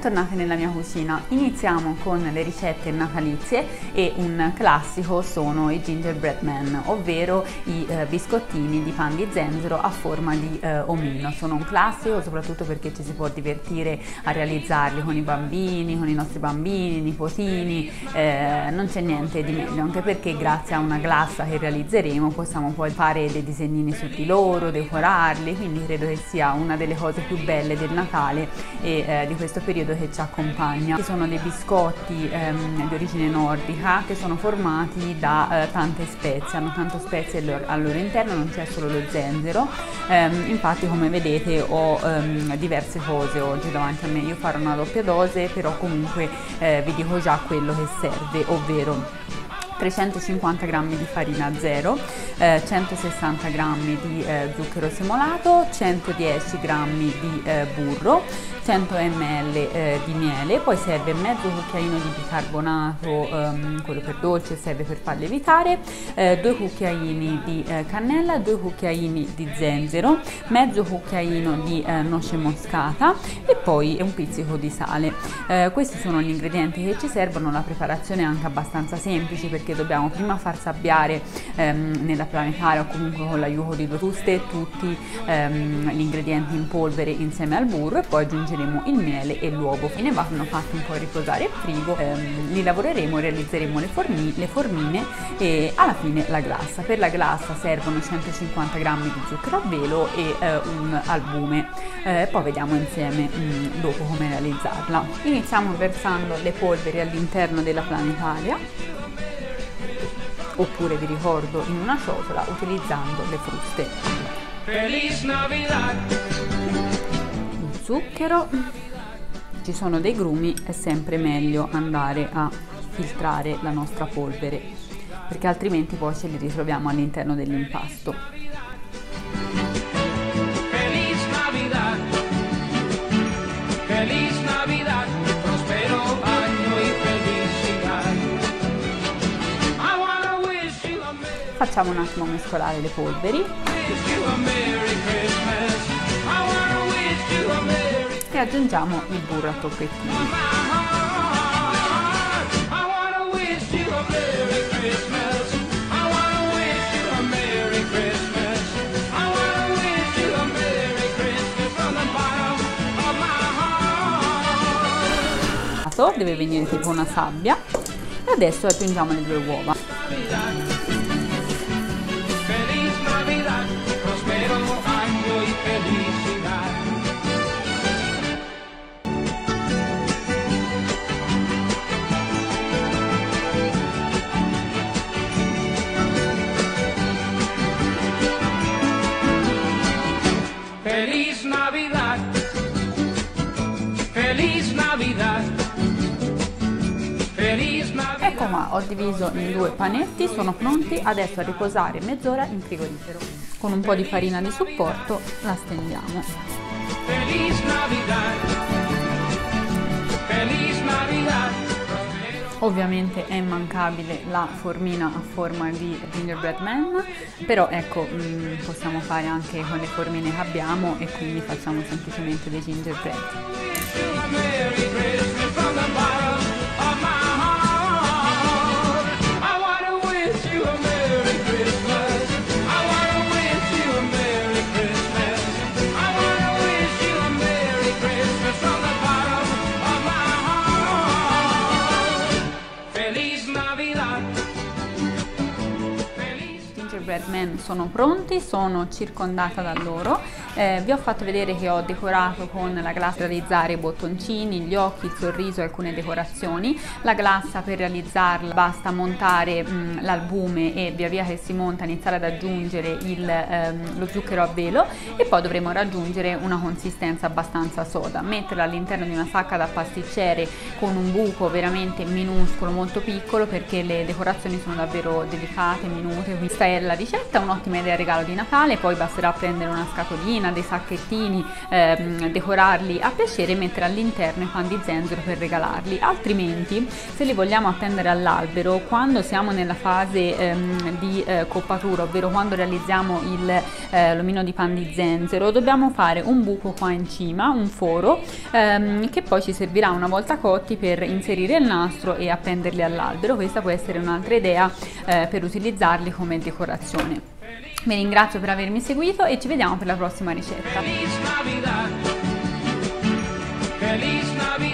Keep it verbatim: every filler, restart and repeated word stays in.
Bentornati nella mia cucina. Iniziamo con le ricette natalizie e un classico sono i gingerbread man, ovvero i eh, biscottini di pan di zenzero a forma di eh, omino. Sono un classico soprattutto perché ci si può divertire a realizzarli con i bambini, con i nostri bambini, nipotini, eh, non c'è niente di meglio, anche perché grazie a una glassa che realizzeremo possiamo poi fare dei disegnini su di loro, decorarli, quindi credo che sia una delle cose più belle del Natale e eh, di questo periodo che ci accompagna. Ci sono dei biscotti ehm, di origine nordica che sono formati da eh, tante spezie, hanno tante spezie al loro, al loro interno, non c'è solo lo zenzero, ehm, infatti come vedete ho ehm, diverse cose oggi davanti a me. Io farò una doppia dose, però comunque eh, vi dico già quello che serve, ovvero trecentocinquanta grammi di farina zero, eh, centosessanta grammi di eh, zucchero semolato, centodieci grammi di eh, burro, cento millilitri eh, di miele, poi serve mezzo cucchiaino di bicarbonato, ehm, quello per dolce, serve per far lievitare, eh, due cucchiaini di eh, cannella, due cucchiaini di zenzero, mezzo cucchiaino di eh, noce moscata e poi un pizzico di sale. Eh, questi sono gli ingredienti che ci servono. La preparazione è anche abbastanza semplice perché dobbiamo prima far sabbiare ehm, nella planetaria o comunque con l'aiuto di due fruste tutti ehm, gli ingredienti in polvere insieme al burro e poi aggiungeremo il miele e l'uovo. Ne vanno fatti un po' riposare in frigo, ehm, li lavoreremo, realizzeremo le, formi, le formine e alla fine la glassa. Per la glassa servono centocinquanta grammi di zucchero a velo e eh, un albume, eh, poi vediamo insieme mh, dopo come realizzarla. Iniziamo versando le polveri all'interno della planetaria, oppure vi ricordo in una ciotola utilizzando le fruste. Feliz Navidad. Il zucchero, ci sono dei grumi, è sempre meglio andare a filtrare la nostra polvere perché altrimenti poi ce li ritroviamo all'interno dell'impasto. Feliz Navidad. Feliz Navidad. Prospero año y felicidad. Facciamo un attimo mescolare le polveri e aggiungiamo il burro a tocchettini. Deve venire tipo una sabbia e adesso aggiungiamo le due uova. Feliz Navidad, Feliz Navidad, Feliz Navidad. Ecco qua, ho diviso in due panetti, sono pronti adesso a riposare mezz'ora in frigorifero. Con un po' di farina di supporto la stendiamo. Feliz Navidad, Feliz Navidad. Ovviamente è immancabile la formina a forma di gingerbread man, però ecco, mh, possiamo fare anche con le formine che abbiamo e quindi facciamo semplicemente dei gingerbread. Gingerbread man sono pronti, sono circondata da loro, eh, vi ho fatto vedere che ho decorato con la glassa per realizzare i bottoncini, gli occhi, il sorriso e alcune decorazioni. La glassa per realizzarla basta montare l'albume e via via che si monta iniziare ad aggiungere il, ehm, lo zucchero a velo e poi dovremo raggiungere una consistenza abbastanza soda, metterla all'interno di una sacca da pasticcere con un buco veramente minuscolo, molto piccolo, perché le decorazioni sono davvero delicate, minute. Questa è per la ricetta, un'ottima idea regalo di Natale. Poi basterà prendere una scatolina, dei sacchettini, ehm, decorarli a piacere e mettere all'interno i pan di zenzero per regalarli. Altrimenti, se li vogliamo appendere all'albero, quando siamo nella fase ehm, di eh, coppatura, ovvero quando realizziamo il, eh, l'omino di pan di zenzero, dobbiamo fare un buco qua in cima, un foro, ehm, che poi ci servirà una volta cotti per inserire il nastro e appenderli all'albero. Questa può essere un'altra idea eh, per utilizzarli come decorazione. Vi ringrazio per avermi seguito e ci vediamo per la prossima ricetta. Feliz Navidad. Feliz Navidad.